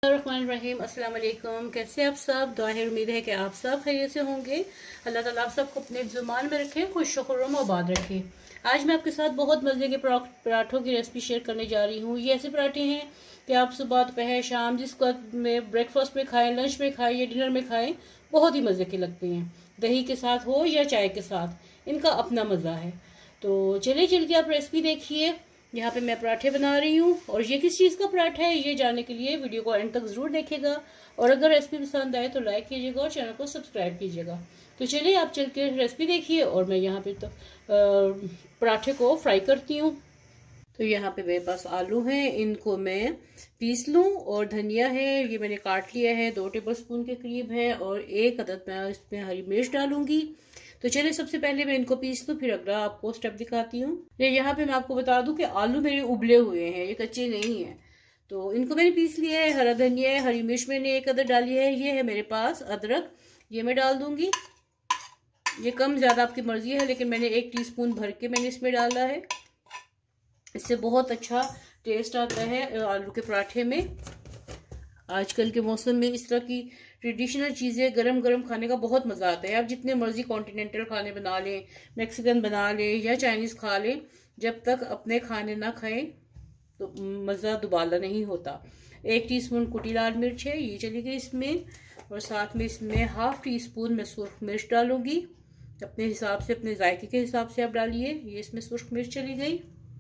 रहीम अस्सलाम वालेकुम। कैसे आप सब? दुआ है, उम्मीद है कि आप सब खैरियत से होंगे। अल्लाह ताला आप सबको अपने जुबान में रखे, खुश खुर्रम आबाद रखे। आज मैं आपके साथ बहुत मज़े के पराठों की रेसिपी शेयर करने जा रही हूँ। ये ऐसे पराठे हैं कि आप सुबह दोपहर शाम जिसको में ब्रेकफास्ट में खाएं, लंच में खाएं या डिनर में खाएं, बहुत ही मज़े के लगते हैं। दही के साथ हो या चाय के साथ, इनका अपना मज़ा है। तो चलिए चल के आप रेसिपी देखिए। यहाँ पे मैं पराठे बना रही हूँ और ये किस चीज़ का पराठा है ये जानने के लिए वीडियो को एंड तक ज़रूर देखिएगा। और अगर रेसिपी पसंद आए तो लाइक कीजिएगा और चैनल को सब्सक्राइब कीजिएगा। तो चलिए आप चल के रेसिपी देखिए और मैं यहाँ पे तो पराठे को फ्राई करती हूँ। तो यहाँ पे मेरे पास आलू हैं, इनको मैं पीस लूँ। और धनिया है, ये मैंने काट लिया है, 2 टेबलस्पून के करीब है। और 1 अदद मैं इसमें हरी मिर्च डालूंगी। तो चलिए सबसे पहले मैं इनको पीस लूँ, फिर अगला आपको स्टेप दिखाती हूँ। यहाँ पे मैं आपको बता दूं कि आलू मेरे उबले हुए हैं, ये कच्चे नहीं है। तो इनको मैंने पीस लिया है। हरा धनिया है, हरी मिर्च मैंने 1 अदद डाली है। ये है मेरे पास अदरक, ये मैं डाल दूंगी। ये कम ज्यादा आपकी मर्जी है, लेकिन मैंने 1 टीस्पून भर के मैंने इसमें डाला है। इससे बहुत अच्छा टेस्ट आता है आलू के पराठे में। आजकल के मौसम में इस तरह की ट्रेडिशनल चीज़ें गरम गरम खाने का बहुत मज़ा आता है। आप जितने मर्जी कॉन्टिनेंटल खाने बना लें, मैक्सिकन बना लें या चाइनीज़ खा लें, जब तक अपने खाने ना खाएं तो मज़ा दुबाला नहीं होता। 1 टीस्पून कुटी लाल मिर्च है, ये चली गई इसमें। और साथ में इसमें 1/2 टीस्पून मैं सुर्ख मिर्च डालूंगी। अपने हिसाब से, अपने जायके के हिसाब से आप डालिए। ये इसमें सुर्ख मिर्च चली गई।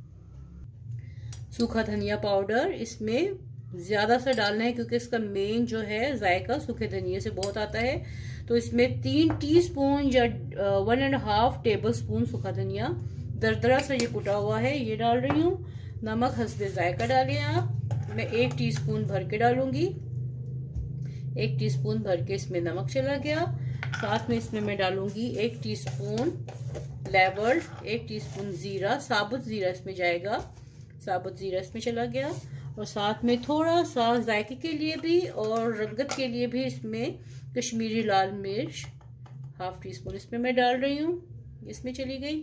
सूखा धनिया पाउडर इसमें ज़्यादा सा डालना है, क्योंकि इसका मेन जो है जायका सूखे धनिया से बहुत आता है। तो इसमें 3 टीस्पून या 1.5 टेबलस्पून सूखा धनिया दरदरा सा ये कुटा हुआ है, ये डाल रही हूँ। नमक हस्बे जायका डालें आप। मैं 1 टीस्पून भर के डालूंगी। 1 टीस्पून भर के इसमें नमक चला गया। साथ में इसमें मैं डालूंगी 1 टीस्पून लेवर, 1 टीस्पून जीरा, साबुत जीरा इसमें जाएगा। साबुत जीरा इसमें चला गया। और साथ में थोड़ा सा जायके के लिए भी और रंगत के लिए भी इसमें कश्मीरी लाल मिर्च 1/2 टीस्पून इसमें मैं डाल रही हूँ, इसमें चली गई।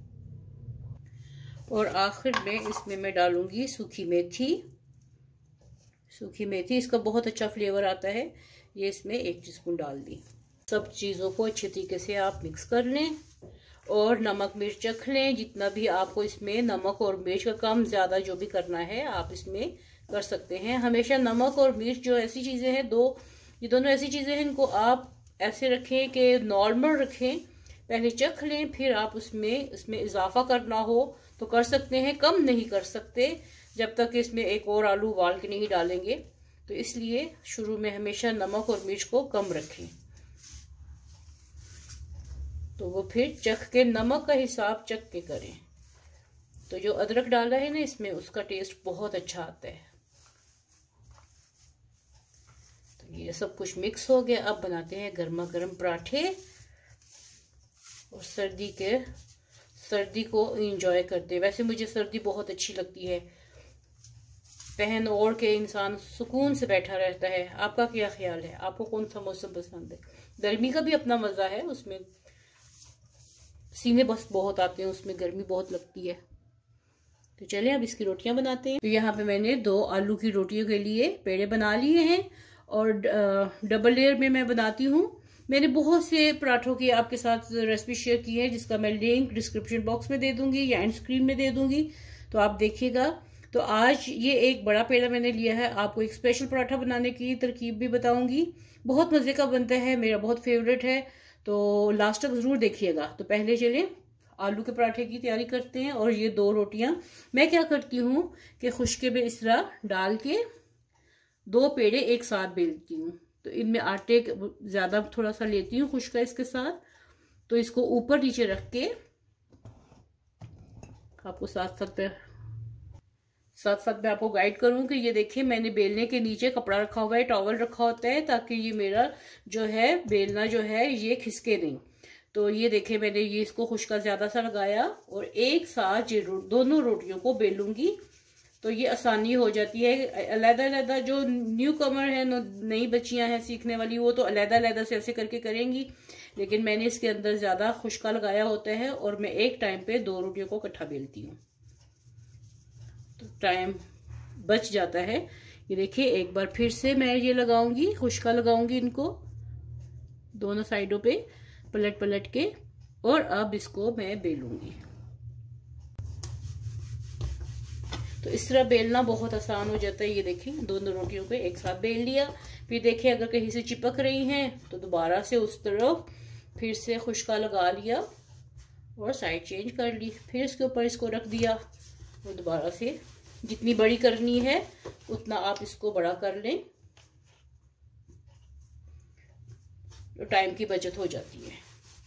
और आखिर में इसमें मैं डालूंगी सूखी मेथी। सूखी मेथी, इसका बहुत अच्छा फ्लेवर आता है। ये इसमें 1 टीस्पून डाल दी। सब चीज़ों को अच्छे तरीके से आप मिक्स कर लें और नमक मिर्च चख लें। जितना भी आपको इसमें नमक और मिर्च का कम ज़्यादा जो भी करना है आप इसमें कर सकते हैं। हमेशा नमक और मिर्च जो ऐसी चीज़ें हैं, ये दोनों ऐसी चीज़ें हैं, इनको आप ऐसे रखें कि नॉर्मल रखें। पहले चख लें, फिर आप उसमें इजाफा करना हो तो कर सकते हैं, कम नहीं कर सकते जब तक इसमें एक और आलू उबाल के नहीं डालेंगे। तो इसलिए शुरू में हमेशा नमक और मिर्च को कम रखें। तो वो फिर चख के, नमक का हिसाब चख के करें। तो जो अदरक डाला है ना इसमें, उसका टेस्ट बहुत अच्छा आता है। तो ये सब कुछ मिक्स हो गया। अब बनाते हैं गर्मा गर्म पराठे और सर्दी को एंजॉय करते हैं। वैसे मुझे सर्दी बहुत अच्छी लगती है, पहन ओढ़ के इंसान सुकून से बैठा रहता है। आपका क्या ख्याल है? आपको कौन सा मौसम पसंद है? गर्मी का भी अपना मजा है, उसमें सीने बस बहुत आते हैं, उसमें गर्मी बहुत लगती है। तो चलिए अब इसकी रोटियां बनाते हैं। तो यहाँ पे मैंने 2 आलू की रोटियों के लिए पेड़े बना लिए हैं और डबल लेयर में मैं बनाती हूँ। मैंने बहुत से पराठों की आपके साथ रेसिपी शेयर की है, जिसका मैं लिंक डिस्क्रिप्शन बॉक्स में दे दूंगी या एंड स्क्रीन में दे दूंगी, तो आप देखिएगा। तो आज ये एक बड़ा पेड़ा मैंने लिया है। आपको एक स्पेशल पराठा बनाने की तरकीब भी बताऊंगी, बहुत मजे का बनता है, मेरा बहुत फेवरेट है। तो लास्ट तक जरूर देखिएगा। तो पहले चलिए आलू के पराठे की तैयारी करते हैं। और ये 2 रोटियां मैं क्या करती हूँ कि खुश्के में इस तरह डाल के 2 पेड़े एक साथ बेलती हूँ। तो इनमें आटे ज्यादा थोड़ा सा लेती हूँ खुश्का इसके साथ। तो इसको ऊपर नीचे रख के आपको साथ साथ मैं आपको गाइड करूँ कि ये देखिए, मैंने बेलने के नीचे कपड़ा रखा हुआ है, टॉवल रखा होता है, ताकि ये मेरा जो है बेलना जो है ये खिसके नहीं। तो ये देखिए, मैंने ये इसको खुश्का ज्यादा सा लगाया और एक साथ ये दोनों रोटियों को बेलूंगी। तो ये आसानी हो जाती है। अलग-अलग जो न्यू कमर है, नई बच्चियां हैं सीखने वाली, वो तो अलग-अलग से ऐसे करके करेंगी, लेकिन मैंने इसके अंदर ज्यादा खुश्का लगाया होता है और मैं एक टाइम पे 2 रोटियों को इकट्ठा बेलती हूँ, तो टाइम बच जाता है। ये देखिए, एक बार फिर से मैं ये लगाऊंगी, खुश्का लगाऊंगी इनको दोनों साइडों पे पलट पलट के, और अब इसको मैं बेलूंगी। तो इस तरह बेलना बहुत आसान हो जाता है। ये देखिए, दोनों रोटियों पे एक साथ बेल लिया। फिर देखिए, अगर कहीं से चिपक रही हैं तो दोबारा से उस तरफ फिर से खुश्का लगा लिया और साइड चेंज कर ली। फिर इसके ऊपर इसको रख दिया और दोबारा से जितनी बड़ी करनी है उतना आप इसको बड़ा कर लें, तो टाइम की बचत हो जाती है।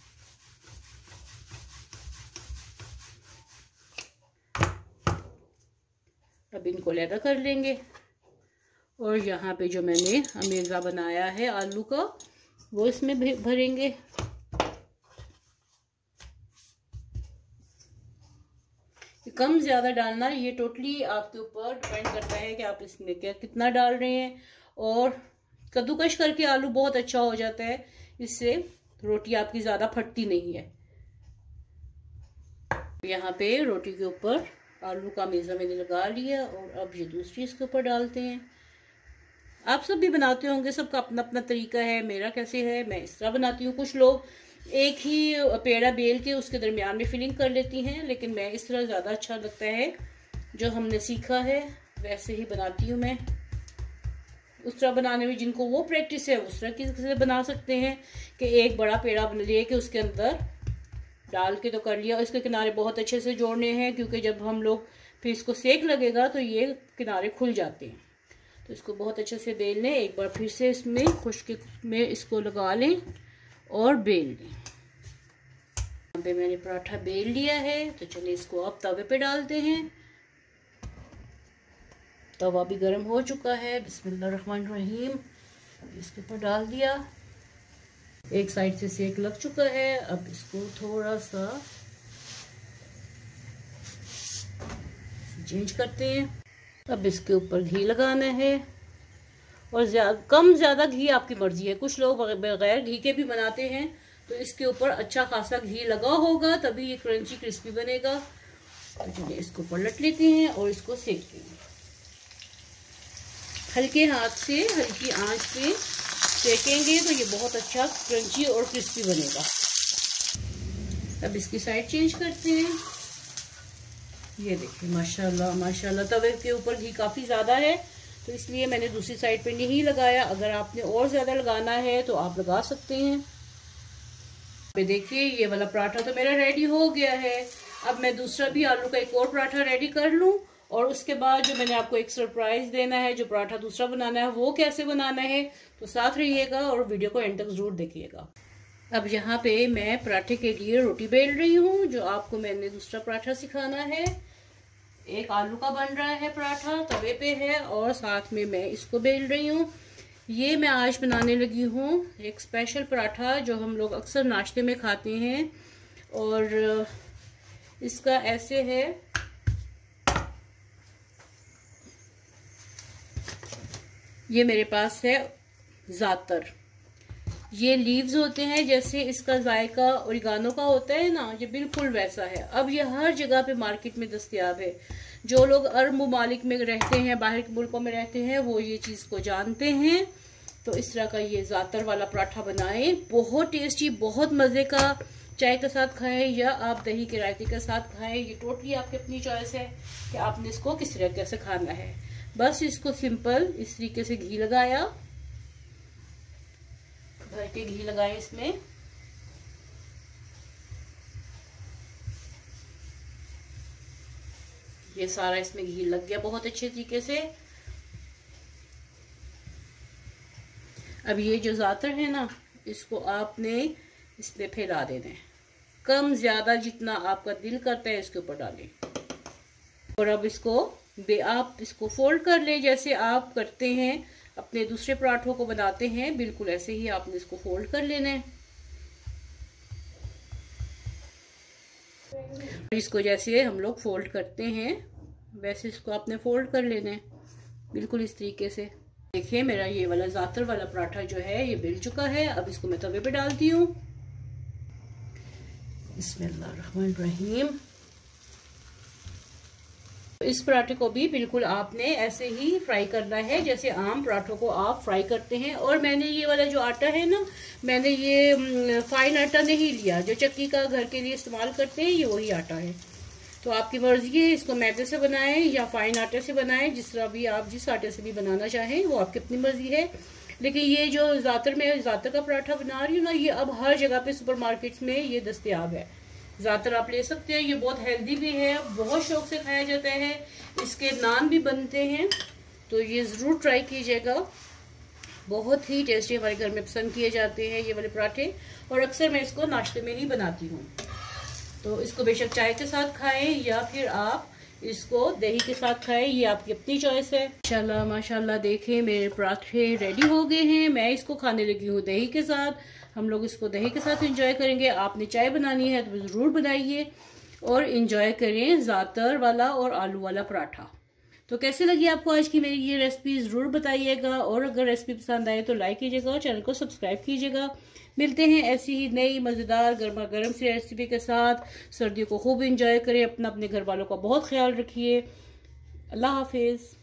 अब इनको अलग कर लेंगे और यहाँ पे जो मैंने अमेज़ा बनाया है आलू का, वो इसमें भरेंगे। कम ज़्यादा डालना ये टोटली आपके ऊपर डिपेंड करता है कि आप इसमें क्या कितना डाल रहे हैं। और कद्दूकश करके आलू बहुत अच्छा हो जाता है, इससे रोटी आपकी ज़्यादा फटती नहीं है। यहाँ पे रोटी के ऊपर आलू का मेज़ा मैंने लगा लिया और अब ये दूसरी इसके ऊपर डालते हैं। आप सब भी बनाते होंगे, सबका अपना अपना तरीका है। मेरा कैसे है, मैं इस तरह बनाती हूँ। कुछ लोग एक ही पेड़ा बेल के उसके दरमियान में फिलिंग कर लेती हैं, लेकिन मैं इस तरह ज़्यादा अच्छा लगता है। जो हमने सीखा है वैसे ही बनाती हूँ मैं। उस तरह बनाने में जिनको वो प्रैक्टिस है उस तरह किसी बना सकते हैं कि एक बड़ा पेड़ा बना लिए कि उसके अंदर डाल के तो कर लिया। इसके किनारे बहुत अच्छे से जोड़ने हैं, क्योंकि जब हम लोग फिर इसको सेक लगेगा तो ये किनारे खुल जाते हैं। तो इसको बहुत अच्छे से बेल लें। एक बार फिर से इसमें खुश्क में इसको लगा लें और बेल लें। यहाँ पे मैंने पराठा बेल लिया है, तो चलिए इसको अब तवे पे डालते हैं। तवा भी गर्म हो चुका है। बिस्मिल्लाहिर्रहमानिर्रहीम, इसके ऊपर डाल दिया। एक साइड से सेक लग चुका है। अब इसको थोड़ा सा चेंज करते हैं। अब इसके ऊपर घी लगाना है, और कम ज़्यादा घी आपकी मर्जी है। कुछ लोग बगैर घी के भी बनाते हैं, तो इसके ऊपर अच्छा खासा घी लगा होगा तभी ये क्रंची क्रिस्पी बनेगा। तो चलिए इसको पलट लेते हैं और इसको सेकते हैं। हल्के हाथ से हल्की आंच पे सेकेंगे तो ये बहुत अच्छा क्रंची और क्रिस्पी बनेगा। अब इसकी साइड चेंज करते हैं। ये देखिए, माशाल्लाह माशाल्लाह, तवे के ऊपर घी काफ़ी ज़्यादा है तो इसलिए मैंने दूसरी साइड पे नहीं लगाया। अगर आपने और ज़्यादा लगाना है तो आप लगा सकते हैं। पे देखिए, ये वाला पराठा तो मेरा रेडी हो गया है। अब मैं दूसरा भी आलू का एक और पराठा रेडी कर लूँ, और उसके बाद जो मैंने आपको एक सरप्राइज देना है, जो पराठा दूसरा बनाना है वो कैसे बनाना है, तो साथ रहिएगा और वीडियो को एंड तक जरूर देखिएगा। अब यहाँ पे मैं पराठे के लिए रोटी बेल रही हूँ, जो आपको मैंने दूसरा पराठा सिखाना है। एक आलू का बन रहा है पराठा, तवे पे है, और साथ में मैं इसको बेल रही हूँ। ये मैं आज बनाने लगी हूँ एक स्पेशल पराठा जो हम लोग अक्सर नाश्ते में खाते हैं, और इसका ऐसे है। ये मेरे पास है ज़ातर। ये लीव्स होते हैं, जैसे इसका जायका ओरिगानो का होता है ना, ये बिल्कुल वैसा है। अब ये हर जगह पे मार्केट में दस्तयाब है। जो लोग अरब ममालिक में रहते हैं, बाहर के मुल्कों में रहते हैं, वो ये चीज़ को जानते हैं। तो इस तरह का ये ज़ातर वाला पराठा बनाएं, बहुत टेस्टी, बहुत मज़े का। चाय के साथ खाएं या आप दही के रायते के साथ खाएं, ये टोटली आपकी अपनी चॉइस है कि आपने इसको किस तरीके से खाना है। बस इसको सिंपल इस तरीके से घी लगाया, भर के घी लगाए इसमें। ये सारा इसमें घी लग गया बहुत अच्छे तरीके से। अब ये जो ज़ातर है ना, इसको आपने इसमें फैला देना है, कम ज्यादा जितना आपका दिल करता है इसके ऊपर डालें। और अब इसको आप इसको फोल्ड कर लें, जैसे आप करते हैं अपने दूसरे पराठों को बनाते हैं, बिल्कुल ऐसे ही आपने इसको फोल्ड कर लेना है। इसको जैसे हम लोग फोल्ड करते हैं वैसे इसको आपने फोल्ड कर लेना है, बिल्कुल इस तरीके से। देखिए मेरा ये वाला ज़ातर वाला पराठा जो है ये बिल चुका है। अब इसको मैं तवे पे डालती हूँ। बिस्मिल्लाहिर्रहमानिर्रहीम। इस पराठे को भी बिल्कुल आपने ऐसे ही फ्राई करना है जैसे आम पराठों को आप फ्राई करते हैं। और मैंने ये वाला जो आटा है ना, मैंने ये फाइन आटा नहीं लिया, जो चक्की का घर के लिए इस्तेमाल करते हैं, ये वही आटा है। तो आपकी मर्जी है, इसको मैदे से बनाएं या फाइन आटे से बनाएं, जिस तरह भी आप जिस आटे से भी बनाना चाहें वो आपकी अपनी मर्जी है। लेकिन ये जो ज़ातर का पराठा बना रही हूँ ना, ये अब हर जगह पे सुपरमार्केट्स में ये दस्तयाब है। ज़्यादातर आप ले सकते हैं। ये बहुत हेल्दी भी है, बहुत शौक से खाया जाता है, इसके नान भी बनते हैं। तो ये ज़रूर ट्राई कीजिएगा, बहुत ही टेस्टी हमारे घर में पसंद किए जाते हैं ये वाले पराठे। और अक्सर मैं इसको नाश्ते में ही बनाती हूँ। तो इसको बेशक चाय के साथ खाएं या फिर आप इसको दही के साथ खाएं, ये आपकी अपनी चॉइस है। माशाल्लाह माशाल्लाह, देखें मेरे पराठे रेडी हो गए हैं। मैं इसको खाने लगी हूँ दही के साथ। हम लोग इसको दही के साथ एंजॉय करेंगे। आपने चाय बनानी है तो ज़रूर बनाइए और एंजॉय करें ज़ातर वाला और आलू वाला पराठा। तो कैसे लगी आपको आज की मेरी ये रेसिपी, ज़रूर बताइएगा। और अगर रेसिपी पसंद आए तो लाइक कीजिएगा और चैनल को सब्सक्राइब कीजिएगा। मिलते हैं ऐसी ही नई मज़ेदार गर्मा गर्म सी रेसिपी के साथ। सर्दियों को खूब एंजॉय करें, अपने घर वालों का बहुत ख्याल रखिए। अल्लाह हाफिज़।